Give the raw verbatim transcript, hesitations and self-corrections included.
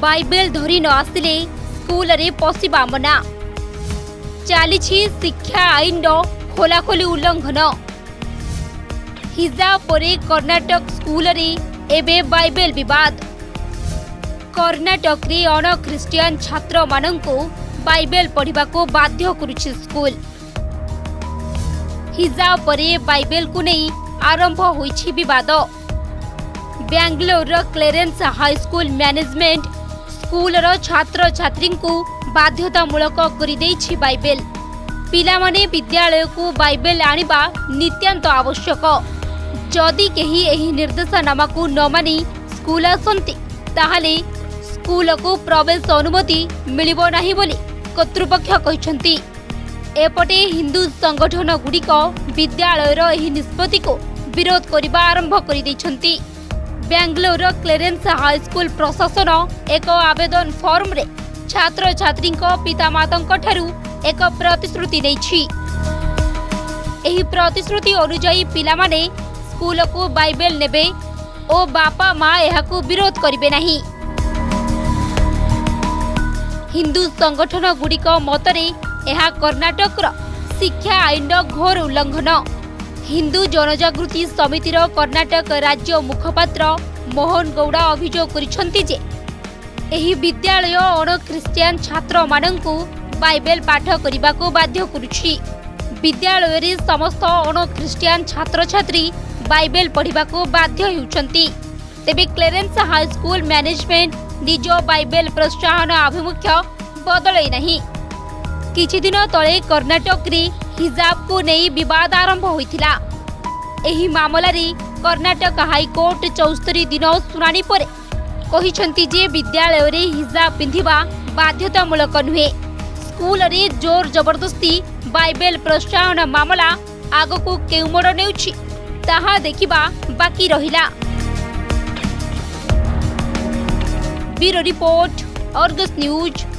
Bible धरी न आसिले school रे पशिबा मना। चली शिक्षा आईन खोलाखोली उल्लंघन। हिजाब परे कर्नाटक स्कूल रे एबे बाइबेल विवाद। कर्नाटक रे अण ख्रिस्टियन छात्र मानंको बाइबेल पढ़िबा को बाध्य करुछि स्कूल। हिजाब परे बाइबेल को नहीं आरंभ होइछि विवाद। Bangalore Clarence high school management school रो छात्र छात्री को बाध्यतामूलक करि दैछि बाइबेल। पिलामाने विद्यालय को बाइबेल आनिबा नित्यांत आवश्यक। जदि केही एही निर्देशनामा को न मानि स्कूल आसंती ताहाले स्कूल को प्रवेश अनुमति मिलिबो नाही बोली कर्तृपक्ष कहिसंती। एपटे हिंदू संगठन गुड़िक विद्यालयर एही निष्पत्ति को विरोध करने आरंभ कर दैछंती। बेंगलोर क्लेरेंस हाई स्कूल प्रशासन एक आवेदन फॉर्म रे छात्र छात्री पितामाता ठारू एक प्रतिश्रुति नैछि। एही प्रतिश्रुति अनुसार पिलामाने स्कूल को बाइबेल नेबे और बापा माँ एहाकू विरोध करिवे नाही। हिंदू संगठन गुड़िक मतरे एहा कर्नाटक शिक्षा आईन घोर उल्लंघन। हिंदू जनजागृति समितिर कर्नाटक राज्य मुखपात्र मोहन गौड़ा अभियोग करिसंती जे एही विद्यालय अण ख्रिस्टियन छात्र मानंकु बाइबेल पाठ करिबा को बाध्य करुछि। विद्यालय रे समस्त अण ख्रिस्टियन छात्र छात्री बाइबेल पढ़िबा को बाध्य हेउछंती। तेबे क्लेरेंस हाई स्कूल मैनेजमेंट निज बाइबेल प्रोत्साहन आभिमुख्य बदलै नहीं। किछि दिन तले कर्नाटक रे हिजाब को नहीं विवाद आरंभ होइथिला। एही मामला रे कर्नाटक हाईकोर्ट चौस्तरी दिन सुनानी परे कहिसंती जे विद्यालय रे हिजाब पिंधिबा बाध्यतामूलक नुहे। स्कूल रे जोर जबरदस्ती बाइबेल प्रोत्साहन मामला आगको केउ मोड़ नेउछि ताहा देखिबा बाकी रहिला। Bureau report, Argus news.